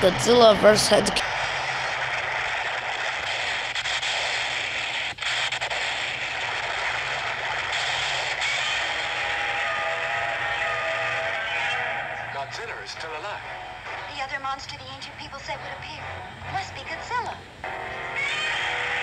Godzilla vs. Head. Godzilla is still alive. The other monster the ancient people said would appear. Must be Godzilla.